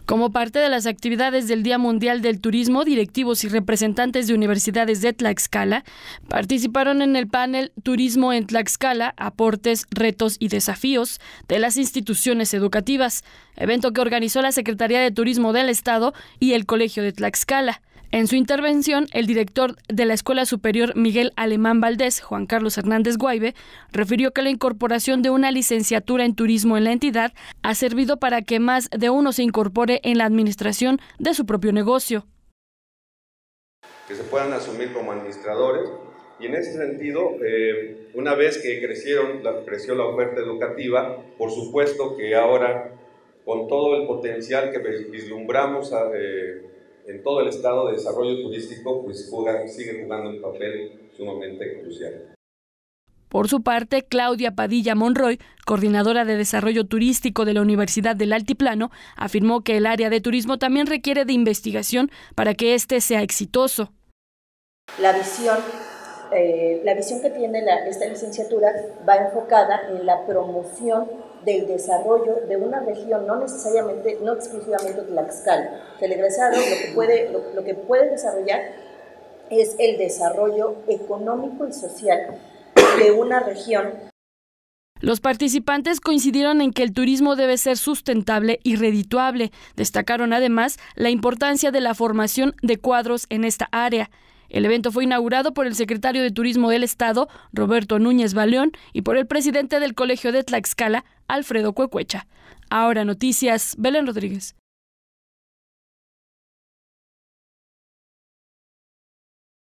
Como parte de las actividades del Día Mundial del Turismo, directivos y representantes de universidades de Tlaxcala participaron en el panel Turismo en Tlaxcala, aportes, retos y desafíos de las instituciones educativas, evento que organizó la Secretaría de Turismo del Estado y el Colegio de Tlaxcala. En su intervención, el director de la Escuela Superior Miguel Alemán Valdés, Juan Carlos Hernández Guaybe, refirió que la incorporación de una licenciatura en turismo en la entidad ha servido para que más de uno se incorpore en la administración de su propio negocio. Que se puedan asumir como administradores, y en ese sentido, una vez que creció la oferta educativa, por supuesto que ahora, con todo el potencial que vislumbramos en todo el estado de desarrollo turístico, pues sigue jugando un papel sumamente crucial. Por su parte, Claudia Padilla Monroy, coordinadora de desarrollo turístico de la Universidad del Altiplano, afirmó que el área de turismo también requiere de investigación para que éste sea exitoso. La visión que tiene esta licenciatura va enfocada en la promoción del desarrollo de una región, no exclusivamente Tlaxcala. El egresado lo que puede desarrollar es el desarrollo económico y social de una región. Los participantes coincidieron en que el turismo debe ser sustentable y redituable. Destacaron además la importancia de la formación de cuadros en esta área. El evento fue inaugurado por el secretario de Turismo del Estado, Roberto Núñez Baleón, y por el presidente del Colegio de Tlaxcala, Alfredo Cuecuecha. Ahora Noticias, Belén Rodríguez.